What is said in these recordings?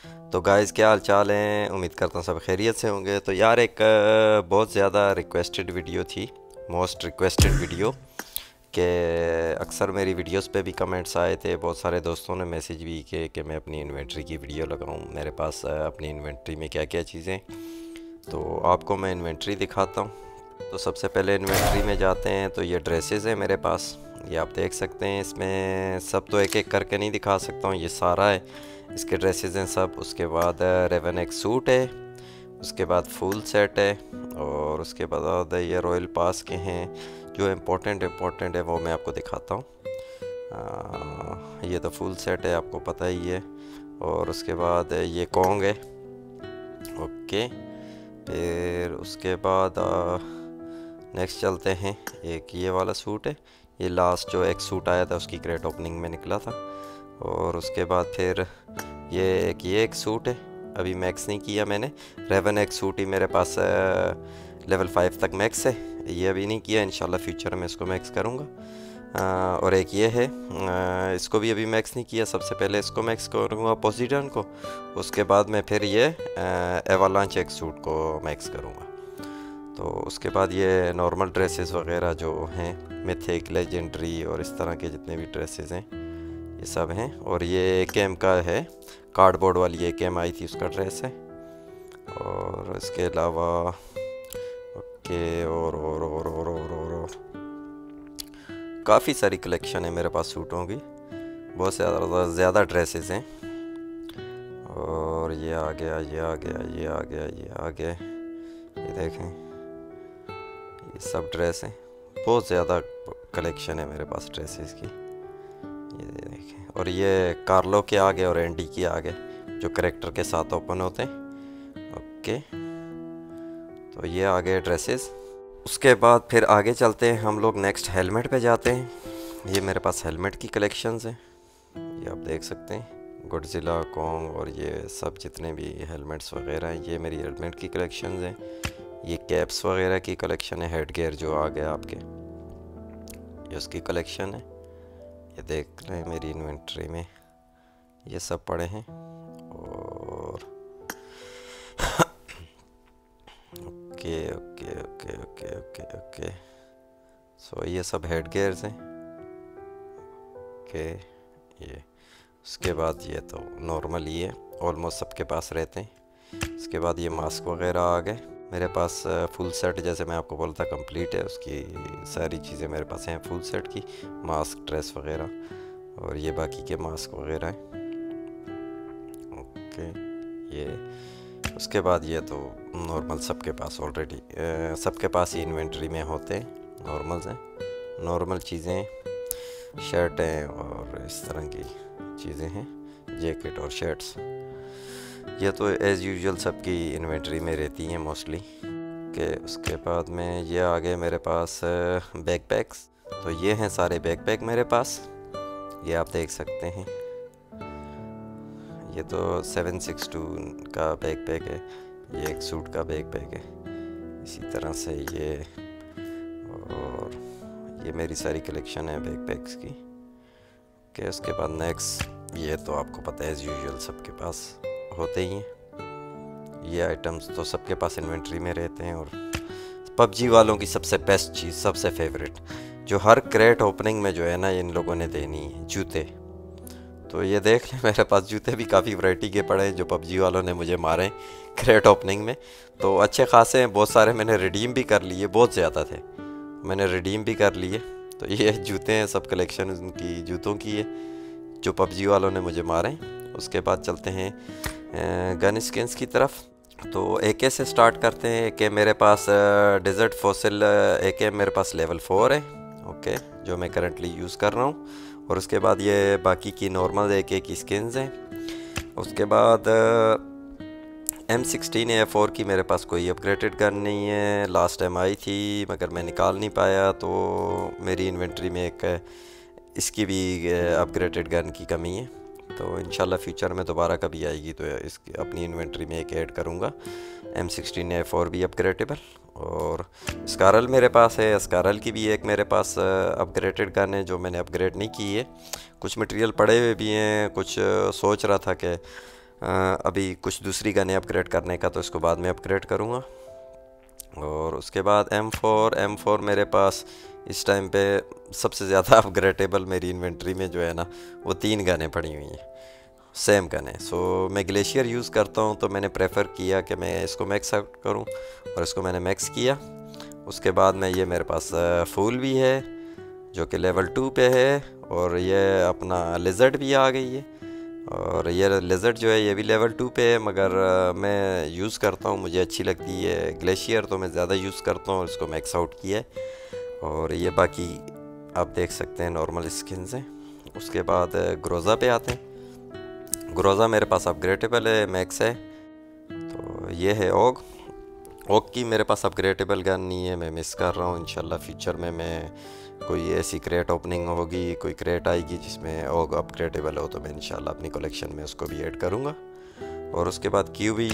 तो गाइस, क्या हाल चाल हैं? उम्मीद करता हूँ सब खैरियत से होंगे। तो यार, एक बहुत ज़्यादा रिक्वेस्टेड वीडियो थी, मोस्ट रिक्वेस्टेड वीडियो, कि अक्सर मेरी वीडियोस पे भी कमेंट्स आए थे। बहुत सारे दोस्तों ने मैसेज भी किए कि मैं अपनी इन्वेंट्री की वीडियो लगाऊं, मेरे पास अपनी इन्वेंट्री में क्या क्या चीज़ें। तो आपको मैं इन्वेंट्री दिखाता हूँ। तो सबसे पहले इन्वेंट्री में जाते हैं, तो ये ड्रेसेस हैं मेरे पास, ये आप देख सकते हैं। इसमें सब तो एक एक करके नहीं दिखा सकता हूँ, ये सारा है, इसके ड्रेसेस हैं सब। उसके बाद रेवन एक सूट है, उसके बाद फुल सेट है, और उसके बाद ये रॉयल पास के हैं। जो इम्पोर्टेंट है वो मैं आपको दिखाता हूँ। ये तो फुल सेट है, आपको पता ही है। और उसके बाद ये कॉन्ग है। ओके, फिर उसके बाद नेक्स्ट चलते हैं। एक ये वाला सूट है, ये लास्ट जो एक सूट आया था उसकी क्रेट ओपनिंग में निकला था। और उसके बाद फिर ये एक सूट है, अभी मैक्स नहीं किया मैंने। रेवन एक सूट ही मेरे पास लेवल 5 तक मैक्स है, ये अभी नहीं किया, इंशाल्लाह फ्यूचर में इसको मैक्स करूँगा। और एक ये है, इसको भी अभी मैक्स नहीं किया। सबसे पहले इसको मैक्स करूँगा पोसीडन को, उसके बाद मैं फिर ये एवालांच एक सूट को मैक्स करूँगा। तो उसके बाद ये नॉर्मल ड्रेसेस वगैरह जो हैं, मिथिक, लेजेंडरी और इस तरह के जितने भी ड्रेसेस हैं ये सब हैं। और ये एकेएम का है, कार्डबोर्ड वाली एकेएम आई थी उसका ड्रेस है। और इसके अलावा ओके, और काफ़ी सारी कलेक्शन है मेरे पास सूटों की, बहुत ज़्यादा ड्रेसेस हैं। और ये आ गया, ये आ गया, ये आ गया, ये आ गया, ये देखें, ये सब ड्रेस हैं। बहुत ज़्यादा कलेक्शन है मेरे पास ड्रेसेस की, ये देखें। और ये कार्लो के आगे और एंडी के आगे जो करेक्टर के साथ ओपन होते हैं। ओके, तो ये आ गए ड्रेसेस। उसके बाद फिर आगे चलते हैं हम लोग, नेक्स्ट हेलमेट पे जाते हैं। ये मेरे पास हेलमेट की कलेक्शंस हैं, ये आप देख सकते हैं, गॉडजिला, कॉन्ग और ये सब जितने भी हेलमेट्स वगैरह हैं, ये मेरी हेलमेट की कलेक्शंस हैं। ये कैप्स वगैरह की कलेक्शन है, हेड गियर जो आ गया आपके, ये उसकी कलेक्शन है। ये देख रहे हैं मेरी इन्वेंट्री में ये सब पड़े हैं। और okay okay okay okay okay okay, so ये सब हेड गियर्स हैं। ओके, ये उसके बाद ये तो नॉर्मल ही है, ऑलमोस्ट सबके पास रहते हैं। उसके बाद ये मास्क वगैरह आ गए मेरे पास। फुल सेट जैसे मैं आपको बोलता कंप्लीट है, उसकी सारी चीज़ें मेरे पास हैं फुल सेट की, मास्क, ड्रेस वगैरह, और ये बाकी के मास्क वगैरह हैं। ओके, ये उसके बाद ये तो नॉर्मल सबके पास ऑलरेडी, सबके पास ही इन्वेंट्री में होते हैं, नॉर्मल्स हैं, नॉर्मल चीज़ें, शर्ट हैं और इस तरह की चीज़ें हैं, जैकेट और शर्ट्स। ये तो एज़ यूजुअल सबकी इन्वेंट्री में रहती हैं मोस्टली। के उसके बाद में ये आ गए मेरे पास बैकपैक्स। तो ये हैं सारे बैकपैक मेरे पास, ये आप देख सकते हैं। ये तो 762 का बैकपैक है, ये एक सूट का बैकपैक है, इसी तरह से ये। और ये मेरी सारी कलेक्शन है बैकपैक्स की। ओके, उसके बाद नेक्स्ट, ये तो आपको पता है एज़ यूजुअल सबके पास होते ही हैं, ये आइटम्स तो सबके पास इन्वेंट्री में रहते हैं। और पबजी वालों की सबसे बेस्ट चीज़, सबसे फेवरेट, जो हर क्रेट ओपनिंग में जो है ना इन लोगों ने देनी है, जूते। तो ये देख लें, मेरे पास जूते भी काफ़ी वैरायटी के पड़े हैं जो पबजी वालों ने मुझे मारे क्रेट ओपनिंग में। तो अच्छे खासे हैं, बहुत सारे मैंने रिडीम भी कर लिए, बहुत ज़्यादा थे, मैंने रिडीम भी कर लिए। तो ये जूते हैं, सब कलेक्शन उनकी जूतों की है जो पबजी वालों ने मुझे मारे। उसके बाद चलते हैं गन स्किन्स की तरफ। तो एके से स्टार्ट करते हैं। एके मेरे पास डेजर्ट फॉसिल एके मेरे पास लेवल 4 है, ओके, जो मैं करंटली यूज़ कर रहा हूँ। और उसके बाद ये बाकी की नॉर्मल एके की स्किन्स हैं। उसके बाद M16 A4 की मेरे पास कोई अपग्रेडेड गन नहीं है, लास्ट टाइम आई थी मगर मैं निकाल नहीं पाया, तो मेरी इन्वेंट्री में एक इसकी भी अपग्रेडेड गन की कमी है। तो इंशाल्लाह फ्यूचर में दोबारा कभी आएगी तो इसकी अपनी इन्वेंट्री में एक ऐड करूँगा। M16 A4 भी अपग्रेडेबल। और स्कारल मेरे पास है, स्कारल की भी एक मेरे पास अपग्रेडेड गन है जो मैंने अपग्रेड नहीं की है। कुछ मटेरियल पड़े हुए भी हैं, कुछ सोच रहा था कि अभी कुछ दूसरी गनें अपग्रेड करने का, तो इसको बाद में अपग्रेड करूँगा। और उसके बाद M4 मेरे पास इस टाइम पे सबसे ज़्यादा अपग्रेडेबल मेरी इन्वेंट्री में जो है ना, वो 3 गनें पड़ी हुई हैं, सेम गन है। सो मैं ग्लेशियर यूज़ करता हूँ, तो मैंने प्रेफर किया कि मैं इसको मैक्स आउट करूँ, और इसको मैंने मैक्स किया। उसके बाद में ये मेरे पास फूल भी है जो कि लेवल 2 पे है, और ये अपना लिजर्ड भी आ गई है, और ये लिजर्ड जो है ये भी लेवल 2 पे है, मगर मैं यूज़ करता हूँ, मुझे अच्छी लगती है ग्लेशियर, तो मैं ज़्यादा यूज़ करता हूँ और इसको मैक्स आउट किया है। और ये बाकी आप देख सकते हैं नॉर्मल स्किन्स हैं। उसके बाद ग्रोज़ा पे आते हैं। ग्रोज़ा मेरे पास अपग्रेडेबल है, मैक्स है। तो ये है ओग की मेरे पास अपग्रेडेबल गन नहीं है, मैं मिस कर रहा हूँ। इंशाल्लाह फ्यूचर में मैं कोई ऐसी क्रेट ओपनिंग होगी, कोई क्रेट आएगी जिसमें ओग अपग्रेडेबल हो, तो मैं इंशाल्लाह अपनी कलेक्शन में उसको भी ऐड करूँगा। और उसके बाद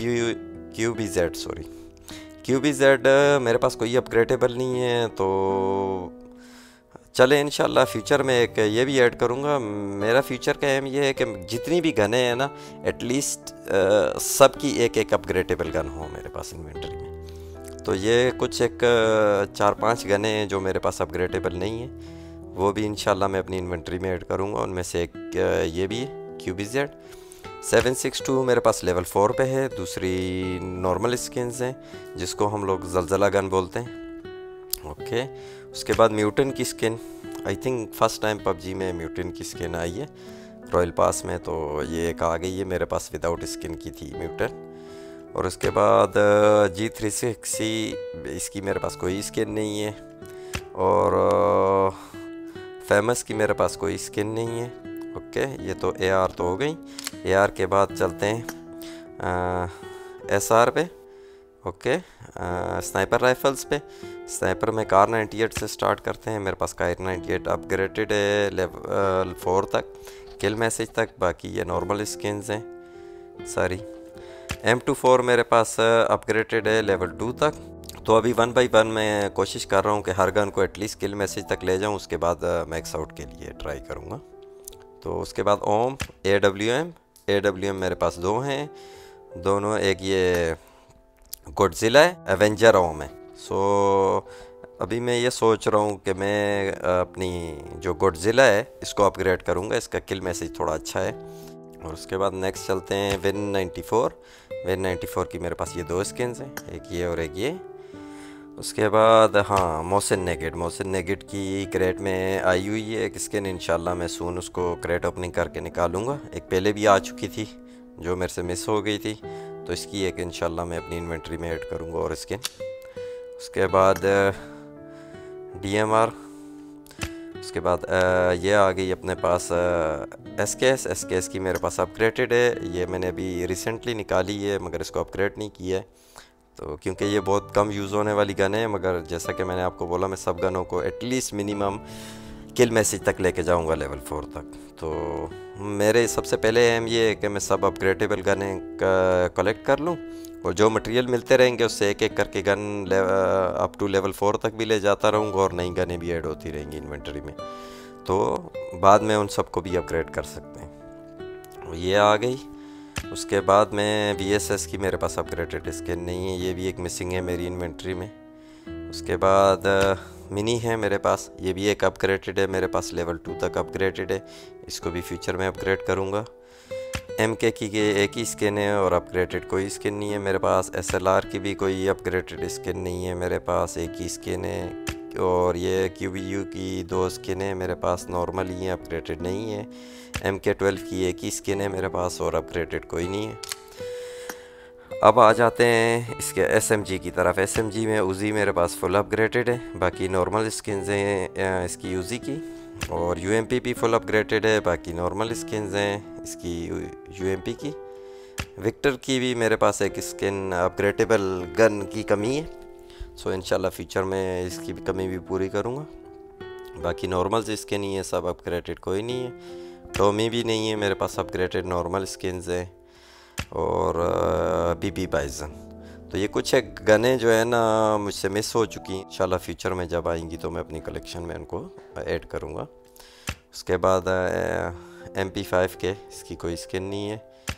QBZ मेरे पास कोई अपग्रेडेबल नहीं है, तो चले इंशाल्लाह फ्यूचर में एक ये भी ऐड करूँगा। मेरा फ्यूचर का एम ये है कि जितनी भी गनें हैं ना, एटलीस्ट सबकी एक अपग्रेडेबल गन हो मेरे पास इन्वेंटरी में। तो ये कुछ एक 4-5 गनें हैं जो मेरे पास अपग्रेडेबल नहीं है, वो भी इंशाल्लाह मैं अपनी इन्वेंटरी में ऐड करूँगा। उनमें से एक ये भी है QBZ 762 मेरे पास लेवल 4 पे है। दूसरी नॉर्मल स्किन्स हैं जिसको हम लोग जलजला गन बोलते हैं। ओके, उसके बाद म्यूटन की skin, I think first time PUBG में म्यूटन की स्किन आई है रॉयल पास में, तो ये एक आ गई है मेरे पास, विदाउट स्किन की थी म्यूटन। और उसके बाद G360, इसकी मेरे पास कोई स्किन नहीं है। और फेमस की मेरे पास कोई स्किन नहीं है। ओके, ये तो AR तो हो गई। AR के बाद चलते हैं SR पे। ओके, स्नाइपर राइफल्स पे। स्नाइपर में कार 98 से स्टार्ट करते हैं। मेरे पास कार 98 अपग्रेडेड है लेवल 4 तक, किल मैसेज तक। बाकी ये नॉर्मल स्किन्स हैं सारी। M24 मेरे पास अपग्रेडेड है लेवल 2 तक। तो अभी 1 बाई 1 मैं कोशिश कर रहा हूँ कि हर गन को एटलीस्ट किल मैसेज तक ले जाऊँ, उसके बाद मैक्स आउट के लिए ट्राई करूँगा। तो उसके बाद ओम AWM मेरे पास 2 हैं, दोनों, एक ये गॉडजिला है, एवेंजर ओम है। सो अभी मैं ये सोच रहा हूँ कि मैं अपनी जो गॉडजिला है इसको अपग्रेड करूँगा, इसका किल मैसेज थोड़ा अच्छा है। और उसके बाद नेक्स्ट चलते हैं विन 94 की मेरे पास ये 2 स्किन्स हैं, एक ये और एक ये। उसके बाद हाँ, मोहसिन नेगेट की क्रेट में आई हुई है एक स्किन, इंशाल्लाह मैं सून उसको क्रेट ओपनिंग करके निकालूंगा। एक पहले भी आ चुकी थी जो मेरे से मिस हो गई थी, तो इसकी एक इंशाल्लाह मैं अपनी इन्वेंट्री में ऐड करूंगा और स्किन। उसके बाद DMR, उसके बाद ये आ गई अपने पास SKS की मेरे पास अपग्रेडेड है। ये मैंने अभी रिसेंटली निकाली है, मगर इसको अपग्रेड नहीं किया है, तो क्योंकि ये बहुत कम यूज़ होने वाली गन है। मगर जैसा कि मैंने आपको बोला, मैं सब गनों को एटलीस्ट मिनिमम किल मैसेज तक लेके जाऊंगा लेवल 4 तक। तो मेरे सबसे पहले एम ये है कि मैं सब अपग्रेडेबल गनें कलेक्ट कर लूँ, और जो मटेरियल मिलते रहेंगे उससे एक एक करके गन अप टू लेवल 4 तक भी ले जाता रहूँगा, और नई गनें भी ऐड होती रहेंगी इन्वेंटरी में, तो बाद में उन सबको भी अपग्रेड कर सकते हैं। ये आ गई। उसके बाद में VSS की मेरे पास अपग्रेडेड स्किन नहीं है, ये भी एक मिसिंग है मेरी इन्वेंट्री में। उसके बाद मिनी है मेरे पास, ये भी एक अपग्रेडेड है मेरे पास, लेवल 2 तक अपग्रेडेड है, इसको भी फ्यूचर में अपग्रेड करूँगा। MK की एक ही स्किन है और अपग्रेडेड कोई स्किन नहीं है मेरे पास। SLR की भी कोई अपग्रेडेड स्किन नहीं है मेरे पास, एक ही स्किन है। और ये QBU की 2 स्किन है मेरे पास, नॉर्मल ही है, अपग्रेडेड नहीं है। MK12 की एक ही स्किन है मेरे पास और अपग्रेडेड कोई नहीं है। अब आ जाते हैं इसके SMG की तरफ। SMG में उजी मेरे पास फुल अपग्रेडेड है, बाकी नॉर्मल स्किन्स हैं इसकी उजी की। और UMP भी फुल अपग्रेडेड है, बाकी नॉर्मल स्किन्स हैं इसकी UMP की। विक्टर की भी मेरे पास एक स्किन अपग्रेडेबल गन की कमी है, सो इंशाल्लाह फ्यूचर में इसकी भी कमी भी पूरी करूँगा। बाकी नॉर्मल स्किन ही है, सब अपग्रेडेड कोई नहीं है। टॉमी भी नहीं है मेरे पास, अपग्रेडेड नॉर्मल स्किन्स है। और BB बाइजन। तो ये कुछ एक गनें जो है ना मुझसे मिस हो चुकी हैं, इंशाल्लाह फ्यूचर में जब आएंगी तो मैं अपनी कलेक्शन में उनको ऐड करूँगा। उसके बाद MP5 के, इसकी कोई स्किन नहीं है।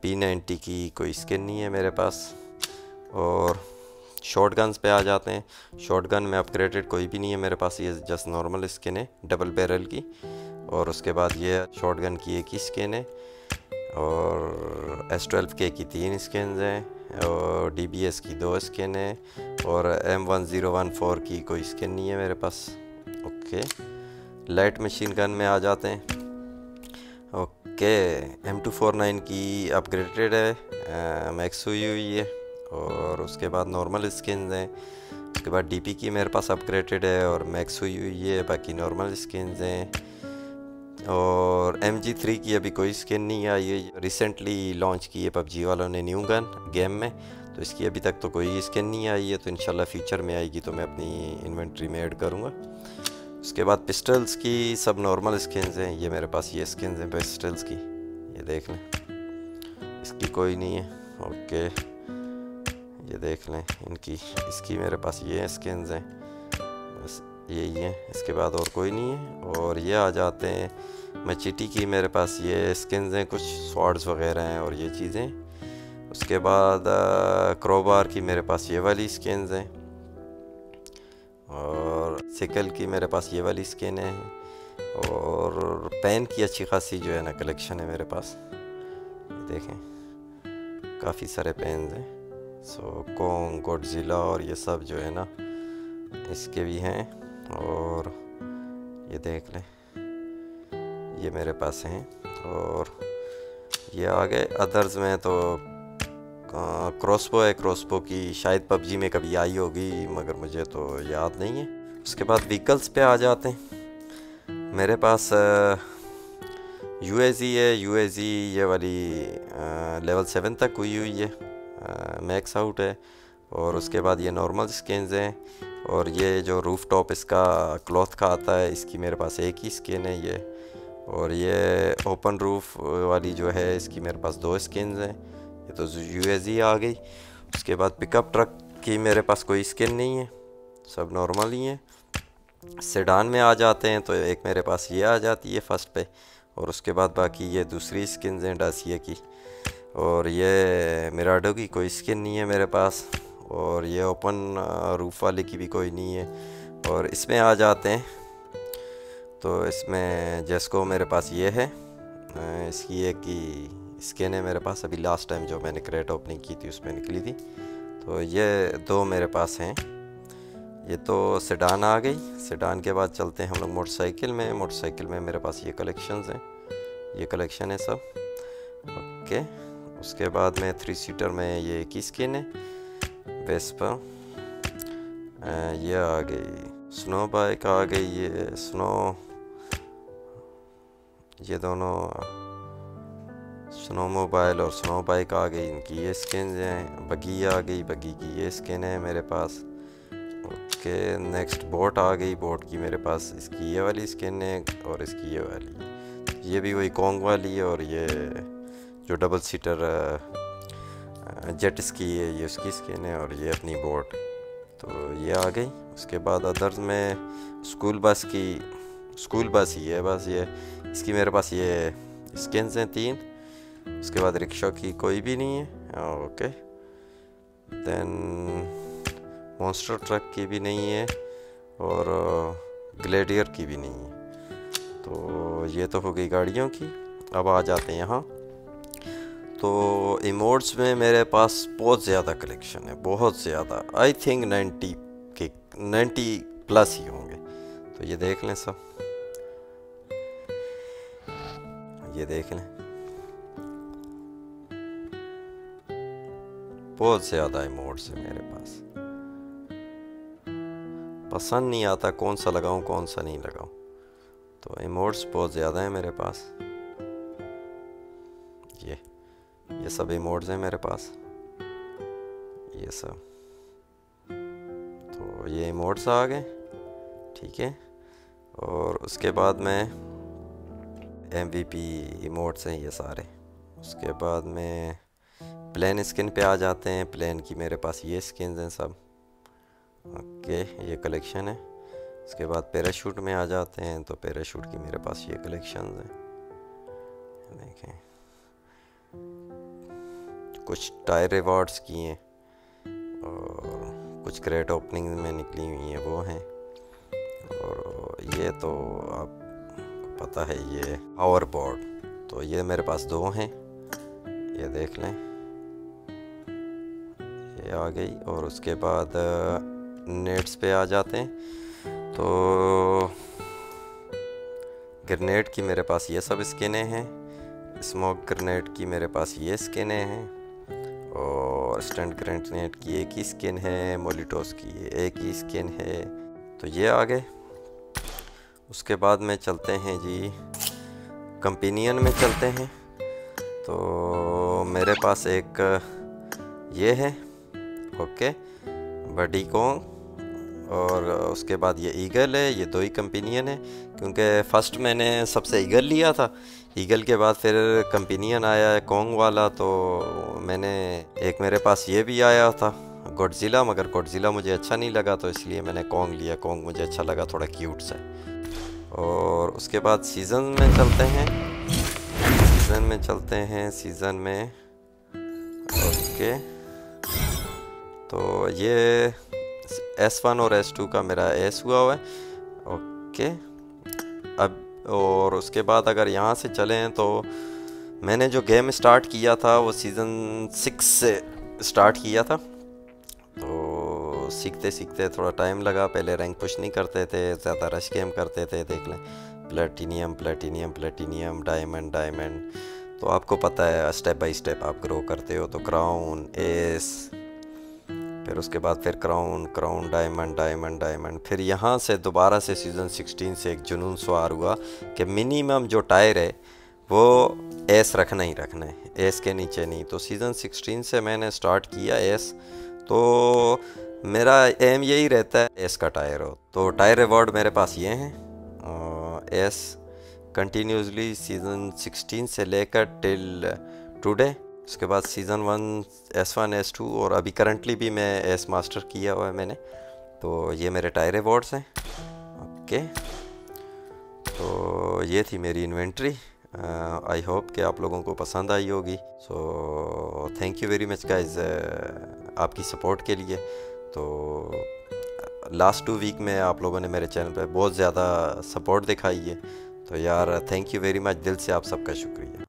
P90 की कोई स्किन नहीं है मेरे पास। और शॉर्ट गन्स पे आ जाते हैं। शॉर्ट गन में अपग्रेडेड कोई भी नहीं है मेरे पास, ये जस्ट नॉर्मल स्किन है डबल बैरल की। और उसके बाद ये शॉर्ट गन की एक ही स्किन है, और S12K की 3 स्किन हैं, और DBS की 2 स्किन है, और M1014 की कोई स्किन नहीं है मेरे पास। ओके, लाइट मशीन गन में आ जाते हैं। ओके, M249 की अपग्रेडेड है, मैक्स हुई हुई है। और उसके बाद नॉर्मल स्किन हैं। उसके बाद DP की मेरे पास अपग्रेडेड है और मैक्स हुई हुई है, बाकी नॉर्मल स्किन हैं। और MG3 की अभी कोई स्किन नहीं आई है, रिसेंटली लॉन्च की है PUBG वालों ने न्यू गन गेम में, तो इसकी अभी तक तो कोई स्किन नहीं आई है। तो इंशाल्लाह फ्यूचर में आएगी तो मैं अपनी इन्वेंट्री में ऐड करूँगा। उसके बाद पिस्टल्स की सब नॉर्मल स्किन्स हैं, ये मेरे पास ये स्किन्स हैं पिस्टल्स की, ये देख लें, इसकी कोई नहीं है। ओके, ये देख लें इनकी, इसकी मेरे पास ये स्किन्स हैं, बस यही है, इसके बाद और कोई नहीं है। और ये आ जाते हैं मचीटी की, मेरे पास ये स्किन्स हैं, कुछ स्वॉर्ड्स वगैरह हैं और ये चीज़ें। उसके बाद क्रोबार की मेरे पास ये वाली स्किन्स हैं, और सिकल की मेरे पास ये वाली स्किन है। और पेन की अच्छी खासी जो है ना कलेक्शन है मेरे पास, ये देखें काफ़ी सारे पेन हैं। सो कोंग, गॉडजिला और ये सब जो है ना इसके भी हैं। और ये देख लें, ये मेरे पास हैं। और ये आ गए अदर्स में, तो क्रॉसबो है, क्रॉसबो की शायद PUBG में कभी आई होगी मगर मुझे तो याद नहीं है। उसके बाद व्हीकल्स पे आ जाते हैं। मेरे पास UAZ है, UAZ ये वाली लेवल 7 तक हुई हुई है, मैक्स आउट है। और उसके बाद ये नॉर्मल स्किन्स हैं, और ये जो रूफ टॉप इसका क्लॉथ का आता है, इसकी मेरे पास एक ही स्किन है ये। और ये ओपन रूफ वाली जो है इसकी मेरे पास 2 स्किन्स हैं, ये तो UAZ आ गई। उसके बाद पिकअप ट्रक की मेरे पास कोई स्किन नहीं है, सब नॉर्मल ही है। सेडान में आ जाते हैं तो एक मेरे पास ये आ जाती है फर्स्ट पे, और उसके बाद बाकी ये दूसरी स्किन्स हैं डासिया की। और ये मिराडो की कोई स्किन नहीं है मेरे पास, और ये ओपन रूफ वाले की भी कोई नहीं है। और इसमें आ जाते हैं तो इसमें जेस्को मेरे पास ये है, इसकी एक ही स्किन है मेरे पास, अभी लास्ट टाइम जो मैंने क्रेट ओपनिंग की थी उसमें निकली थी। तो ये 2 मेरे पास हैं। ये तो सेडान आ गई। सेडान के बाद चलते हैं हम लोग मोटरसाइकिल में। मोटरसाइकिल में मेरे पास ये कलेक्शंस हैं, ये कलेक्शन है सब। ओके, उसके बाद में 3 सीटर में ये एक ही स्किन है वेस्पा। ये आ गई स्नो बाइक आ गई, ये स्नो, ये दोनों स्नो मोबाइल और स्नो बाइक आ गई, इनकी ये स्किन हैं। बगी आ गई, बगी की ये स्किन है मेरे पास। ओके, नेक्स्ट बोट आ गई, बोट की मेरे पास इसकी ये वाली स्किन है और इसकी ये वाली, ये भी वही कोंग वाली है। और ये जो डबल सीटर जेट स्की है, ये उसकी स्किन है, और ये अपनी बोट, तो ये आ गई। उसके बाद अदर्स में स्कूल बस की, स्कूल बस ही है बस, ये इसकी मेरे पास ये स्किन्स हैं 3। उसके बाद रिक्शा की कोई भी नहीं है। ओके, देन मॉन्स्टर ट्रक की भी नहीं है, और ग्लेडियर की भी नहीं है। तो ये तो हो गई गाड़ियों की। अब आ जाते हैं यहाँ। तो इमोट्स में मेरे पास बहुत ज़्यादा कलेक्शन है, बहुत ज़्यादा, आई थिंक 90 प्लस ही होंगे। तो ये देख लें सब, ये देख लें, बहुत ज़्यादा इमोट्स है मेरे पास। पसंद नहीं आता कौन सा लगाऊं कौन सा नहीं लगाऊं, तो इमोट्स बहुत ज़्यादा है मेरे पास। ये सब इमोट्स हैं मेरे पास, ये सब। तो ये इमोट्स आ गए, ठीक है। और उसके बाद में MVP इमोट्स हैं ये सारे। उसके बाद में प्लेन स्किन पे आ जाते हैं। प्लेन की मेरे पास ये स्किन्स हैं सब। ओके, ये कलेक्शन है। उसके बाद पैराशूट में आ जाते हैं, तो पैराशूट की मेरे पास ये कलेक्शन हैं, देखें। कुछ टायर रिवॉर्ड्स किए और कुछ क्रेट ओपनिंग में निकली हुई हैं वो हैं। और ये तो आपको पता है ये पावर बोर्ड, तो ये मेरे पास 2 हैं, ये देख लें, ये आ गई। और उसके बाद नेट्स पे आ जाते हैं। तो ग्रेनेड की मेरे पास ये सब स्किनें हैं, स्मोक ग्रेनेड की मेरे पास ये स्किनें हैं, और स्टंट ग्रेनेड की एक ही स्किन है, मोलिटोस की एक ही स्किन है। तो ये आ गए। उसके बाद में चलते हैं जी कंपेनियन में चलते हैं। तो मेरे पास एक ये है, ओके, बडी कोंग, और उसके बाद ये ईगल है। ये 2 ही कंपेनियन है, क्योंकि फ़र्स्ट मैंने सबसे ईगल लिया था, ईगल के बाद फिर कंपेनियन आया है कोंग वाला। तो मैंने एक मेरे पास ये भी आया था गॉडजिला, मगर गॉडजिला मुझे अच्छा नहीं लगा, तो इसलिए मैंने कोंग लिया। कोंग मुझे अच्छा लगा, थोड़ा क्यूट सा। और उसके बाद सीज़न में चलते हैं, सीज़न में ओके। तो ये S1 और S2 का मेरा S हुआ है, ओके। अब और उसके बाद अगर यहाँ से चलें तो मैंने जो गेम स्टार्ट किया था वो सीज़न 6 से स्टार्ट किया था। तो सीखते सीखते थोड़ा टाइम लगा, पहले रैंक पुश नहीं करते थे, ज़्यादा रश गेम करते थे। देख लें, platinum platinum platinum, diamond diamond. तो आपको पता है स्टेप बाय स्टेप आप ग्रो करते हो। तो क्राउन, एस, फिर उसके बाद फिर crown crown, diamond diamond diamond. फिर यहाँ से दोबारा से सीज़न 16 से एक जुनून सवार हुआ कि मिनिमम जो टायर है वो एस रखना ही रखना है, एस के नीचे नहीं। तो सीज़न 16 से मैंने स्टार्ट किया एस। तो मेरा एम यही रहता है एस का टायर हो। तो टायर रिवॉर्ड मेरे पास ये हैं, एस कंटिन्यूसली सीज़न 16 से लेकर टिल टुडे। उसके बाद सीज़न 1 S1 S2, और अभी करंटली भी मैं एस मास्टर किया हुआ है मैंने। तो ये मेरे टायर रिवॉर्ड्स हैं, ओके। तो ये थी मेरी इन्वेंट्री। आई होप कि आप लोगों को पसंद आई होगी। So thank you very much guys आपकी सपोर्ट के लिए। तो लास्ट 2 वीक में आप लोगों ने मेरे चैनल पे बहुत ज़्यादा सपोर्ट दिखाई है। तो यार थैंक यू वेरी मच, दिल से आप सबका शुक्रिया।